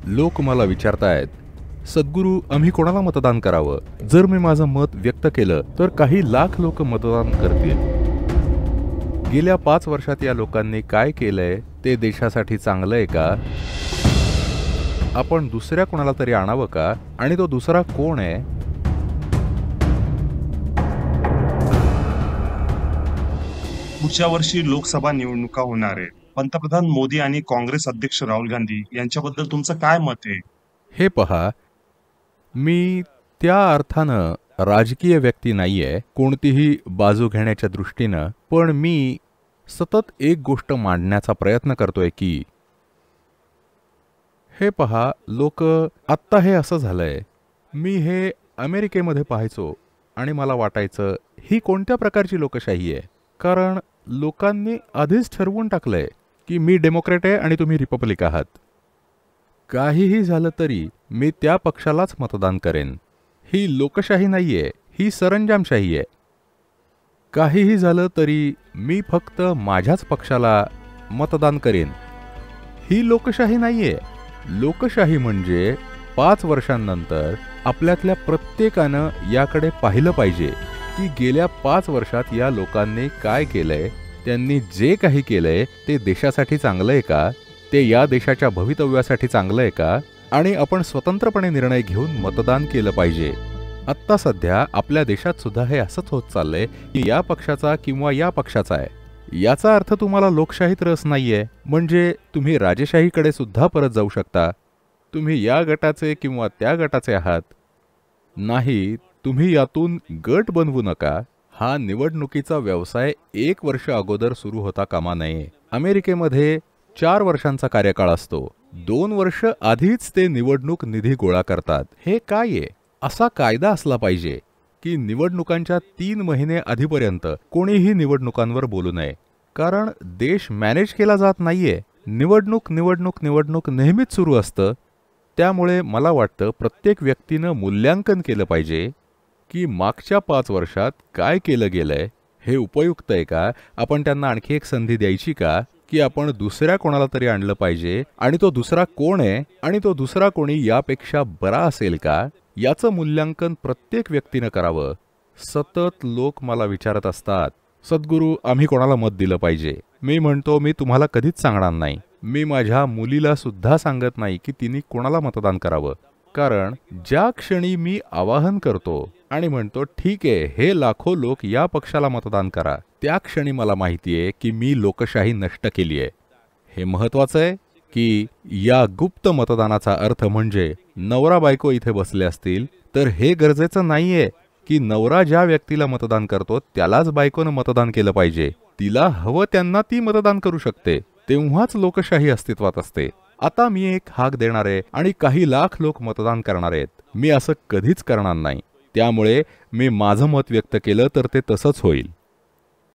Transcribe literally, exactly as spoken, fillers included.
लोक मला विचारतायत, सद्गुरू आम्ही कोणाला मतदान करावं? जर मी माझं मत व्यक्त केलं तर काही लाख लोक मतदान करतील. गेल्या पाच वर्षात या लोकांनी काय केलंय ते देशासाठी चांगलं आहे का? आपण दुसऱ्या कोणाला तरी आणावं का? आणि तो दुसरा कोण आहे? पुढच्या वर्षी लोकसभा निवडणुका होणार आहे. पंतप्रधान मोदी आणि काँग्रेस अध्यक्ष राहुल गांधी यांच्याबद्दल तुमचं काय मत आहे? हे पहा, मी त्या अर्थानं राजकीय व्यक्ती नाहीये कोणतीही बाजू घेण्याच्या दृष्टीनं, पण मी सतत एक गोष्ट मांडण्याचा प्रयत्न करतोय की हे पहा, लोक आत्ता हे असं झालंय, मी हे अमेरिकेमध्ये पाहायचो आणि मला वाटायचं ही कोणत्या प्रकारची लोकशाही आहे. कारण लोकांनी आधीच ठरवून टाकलंय की मी डेमोक्रॅट आहे आणि तुम्ही रिपब्लिक आहात. काहीही झालं तरी मी त्या पक्षालाच मतदान करेन. ही लोकशाही नाहीये, ही सरंजामशाही आहे. काहीही झालं तरी मी फक्त माझ्याच पक्षाला मतदान करेन. ही लोकशाही नाहीये. लोकशाही म्हणजे पाच वर्षांनंतर आपल्यातल्या प्रत्येकानं याकडे पाहिलं पाहिजे की गेल्या पाच वर्षात या लोकांनी काय केलंय, त्यांनी जे काही केलंय ते देशासाठी चांगलं आहे का, ते या देशाच्या भवितव्यासाठी चांगलं आहे का, आणि आपण स्वतंत्रपणे निर्णय घेऊन मतदान केलं पाहिजे. आत्ता सध्या आपल्या देशात सुद्धा हे असंच होत चाललंय की या पक्षाचा किंवा या पक्षाचा आहे. याचा अर्थ तुम्हाला लोकशाहीत रस नाहीये म्हणजे तुम्ही राजेशाहीकडे सुद्धा परत जाऊ शकता. तुम्ही या गटाचे किंवा त्या गटाचे आहात. नाही, तुम्ही यातून गट बनवू नका. हा निवडणुकीचा व्यवसाय एक वर्ष अगोदर सुरू होता कामा नये. अमेरिकेमध्ये चार वर्षांचा कार्यकाळ असतो. दोन वर्ष आधीच ते निवडणूक निधी गोळा करतात. हे काय आहे? असा कायदा असला पाहिजे की निवडणुकांच्या तीन महिने आधीपर्यंत कोणीही निवडणुकांवर बोलू नये. कारण देश मॅनेज केला जात नाहीये. निवडणूक निवडणूक निवडणूक नेहमीच सुरू असतं. त्यामुळे मला वाटतं प्रत्येक व्यक्तीनं मूल्यांकन केलं पाहिजे की मागच्या पाच वर्षात काय केलं गेलंय, हे उपयुक्त आहे का, आपण त्यांना आणखी एक संधी द्यायची का, की आपण दुसऱ्या कोणाला तरी आणलं पाहिजे आणि तो दुसरा कोण आहे आणि तो दुसरा कोणी यापेक्षा बरा असेल का, याचं मूल्यांकन प्रत्येक व्यक्तीनं करावं. सतत लोक मला विचारत असतात, सद्गुरू आम्ही कोणाला मत दिलं पाहिजे. मी म्हणतो मी तुम्हाला कधीच सांगणार नाही. मी माझ्या मुलीला सुद्धा सांगत नाही की तिने कोणाला मतदान करावं. कारण ज्या क्षणी मी आवाहन करतो आणि म्हणतो ठीक आहे हे लाखो लोक या पक्षाला मतदान करा, त्या क्षणी मला माहिती आहे की मी लोकशाही नष्ट केली आहे. हे महत्वाचं आहे की या गुप्त मतदानाचा अर्थ म्हणजे नवरा बायको इथे बसले असतील तर हे गरजेचं नाहीये की नवरा ज्या व्यक्तीला मतदान करतो त्यालाच बायकोनं मतदान केलं पाहिजे. तिला हवं त्यांना ती मतदान करू शकते. तेव्हाच लोकशाही अस्तित्वात असते. आता मी एक हाक देणार आहे आणि काही लाख लोक मतदान करणार आहेत. मी असं कधीच करणार नाही. त्यामुळे मी माझं मत व्यक्त केलं तर ते तसंच होईल.